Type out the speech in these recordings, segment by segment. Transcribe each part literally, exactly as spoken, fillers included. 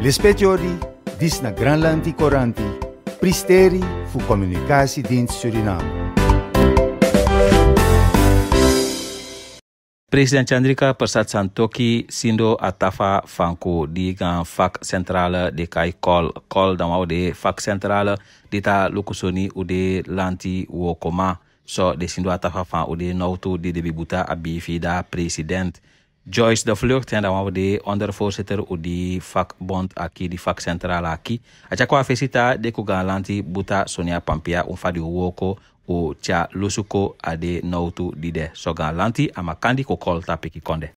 Lespetiori, dis na Granlandi Coranti, Pristeri fu Communicatiedienst Suriname. President Chandrika Persat Santokhi sindo atafa fanko di gan fak centrale de kai kol kol dan wau de fak centrale di ta lukusoni ude lanti wokoma so de sindo atafa fan ude nautu de de bibuta abi fida president Joyce de Vlucht en dan wau de ondervoorzitter udi vakbond aki di fak centrale aki achakwa fesita de ku gan lanti buta Sonia Pampia umfadi woko o cha lusuko ade nautu dide soga lanti ama kandi ko kolta peki konde.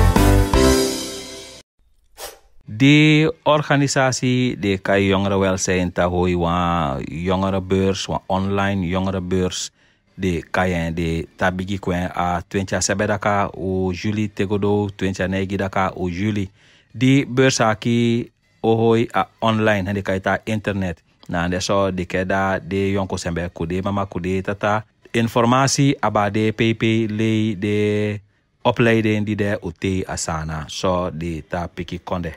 De organisatie de kai jongerenwelzijn ta hoi wa jongerenbeurs wa online jongerenbeurs de kai de tabigi kwen a twenty sebedaka o juli tegodo twenty negidaka o juli di beurs aki o hoi a online de kai ta internet na de so de keda de yonko sembe kude mama kude tata informasi abade pp le de opleiding die de uti asana so de ta piki konde.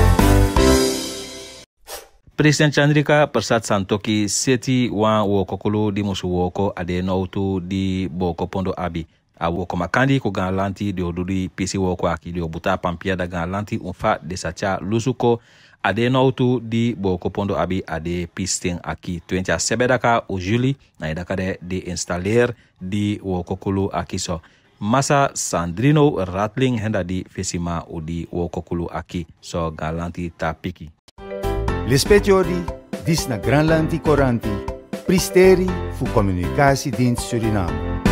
President Chandrika Persat Santokhi seti wan wokokolo di musu woko ade nautu di boko pondo abi a woko makandi ko galanti de odudi pisi woko aki de obuta pampia da galanti unfa de sacha lusuko ade nautu di boko pondo abi ade pisting aki twenty sebedaka o juli na idaka de de installer di wokokulu aki so masa Sandrino Rattling henda di fesima o di wokokulu aki so galanti tapiki. Lespetiori, dis na Granlandi Coranti, Pristeri fu Communicatiedienst Suriname.